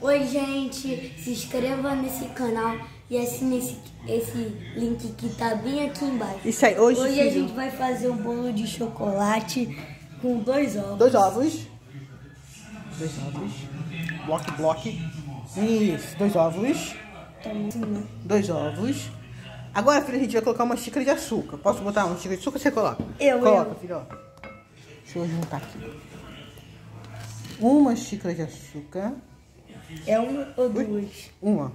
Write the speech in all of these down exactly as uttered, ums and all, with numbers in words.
Oi, gente, se inscreva nesse canal e assine esse, esse link que tá bem aqui embaixo. Isso aí, hoje, hoje filho, a gente vai fazer um bolo de chocolate com dois ovos. Dois ovos. Dois ovos. Bloque, bloque. Isso, dois ovos. Toma. Dois ovos. Agora, filho, a gente vai colocar uma xícara de açúcar. Posso botar uma xícara de açúcar? Você coloca? Eu, Coloca, eu. filho, ó. Deixa eu juntar aqui. Uma xícara de açúcar. É uma ou duas? Uma.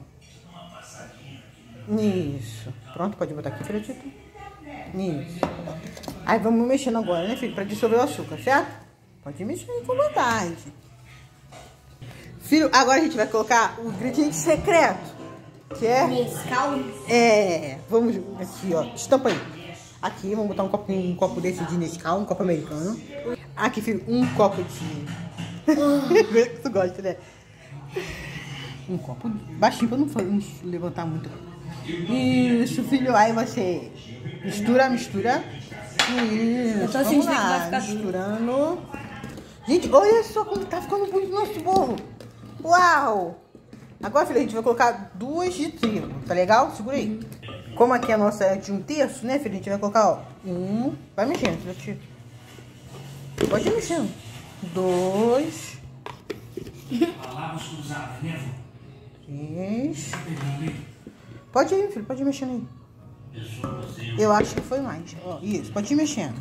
Isso. Pronto, pode botar aqui, filho. Isso. Aí vamos mexendo agora, né, filho? Pra dissolver o açúcar, certo? Pode mexer aí com vontade. Filho, agora a gente vai colocar o ingrediente secreto. Que é... Nescau? É. Vamos aqui, ó. Estampa aí. Aqui, vamos botar um copo, um copo desse de Nescau, um copo americano. Aqui, filho, um copo de... Tu gosta, né? Um copo baixinho pra não, não levantar muito. Isso, filho. Aí você mistura, mistura. Isso. Eu tô Vamos sentindo que vai lá, ficar misturando. Gente, olha só como tá ficando bonito o nosso bolo. Uau! Agora, filho, a gente vai colocar duas de trigo. Tá legal? Segura aí. Como aqui a nossa é de um terço, né, filho? A gente vai colocar, ó. Um. Vai mexendo, filho. Pode ir mexendo. Dois. Três. Pode ir, filho. Pode ir mexendo aí. Eu acho que foi mais. Ó, isso. Pode ir mexendo.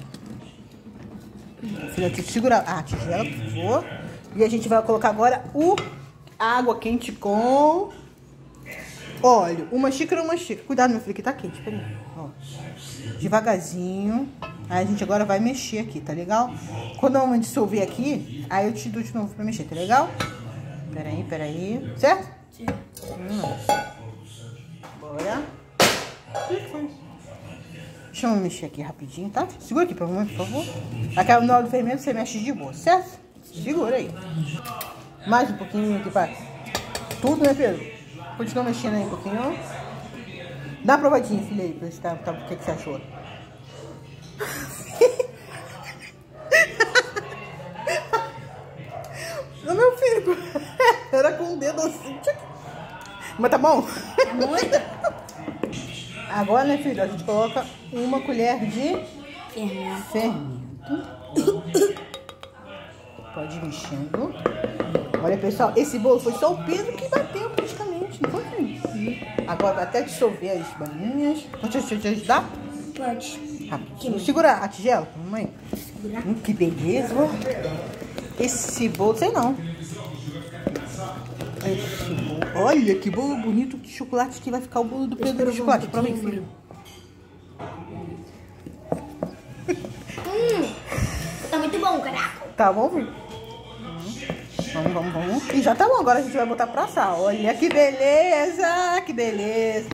Filho, segura a tigela, por favor. E a gente vai colocar agora o água quente com óleo. Uma xícara, uma xícara. Cuidado, meu filho, que tá quente. Peraí. Ó. Devagarzinho. Aí a gente agora vai mexer aqui, tá legal? Quando a mamãe dissolver aqui, aí eu te dou de novo pra mexer, tá legal? Peraí, peraí. Certo? Sim. Hum. Bora. Deixa eu mexer aqui rapidinho, tá? Segura aqui pra mamãe, por favor. Aquela na hora do fermento você mexe de boa, certo? Segura aí. Mais um pouquinho aqui, pai. Tudo, né, Pedro? Continua mexendo aí um pouquinho. Dá uma provadinha, filha, aí, pra ver se tá, tá, o que, que você achou. Não, meu filho. Era com o dedo assim. Mas tá bom? É muito? Agora, né, filho, a gente coloca uma colher de Fermento. fermento. Pode ir mexendo. Olha, pessoal, esse bolo foi só o Pedro que bateu praticamente, não foi, filho? Agora vai até dissolver as balinhas. Pode eu te ajudar? Pode. Rapidinho. Segura a tigela, mamãe. Segurar. Hum, que beleza. Esse bolo, sei não. Esse bolo. Olha que bolo bonito de chocolate que vai ficar o bolo do Pedro de chocolate. Prova aí, filho. Hum, tá muito bom, caraca. Tá bom, filho? Vamos, vamos, vamos. E já tá bom. Agora a gente vai botar pra assar. Olha que beleza, que beleza.